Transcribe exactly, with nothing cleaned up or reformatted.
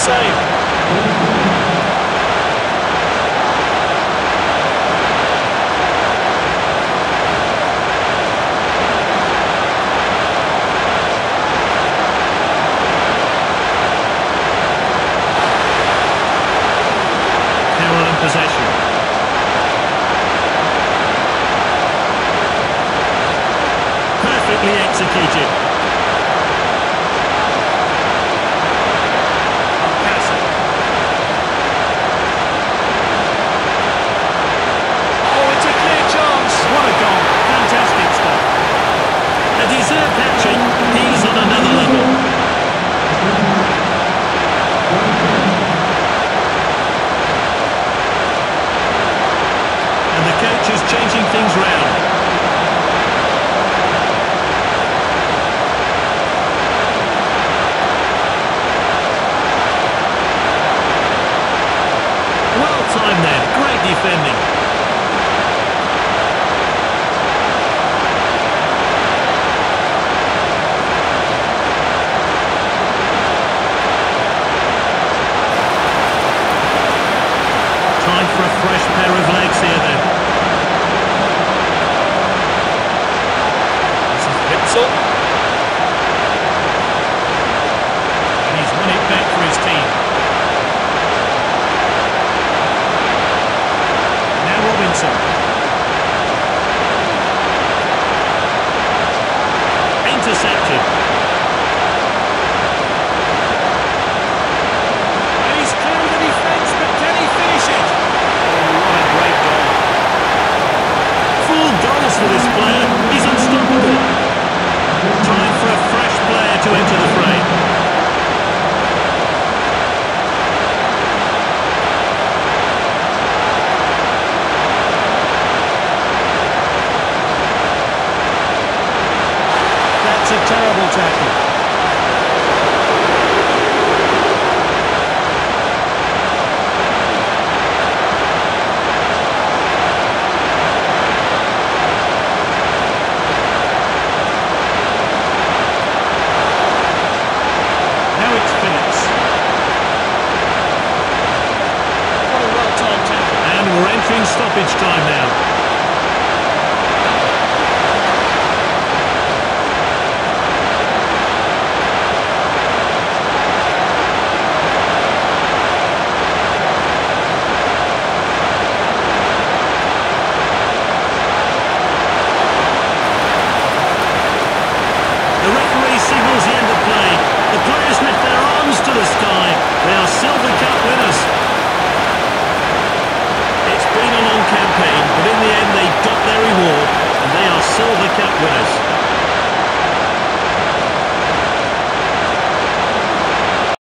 save. Possession. Perfectly executed. Oh, it's a clear chance. What a goal. Fantastic stuff. A deserved hat-trick. He's on another level. Coach is changing things round. Well timed there, great defending. Time for a fresh pair of legs here then. So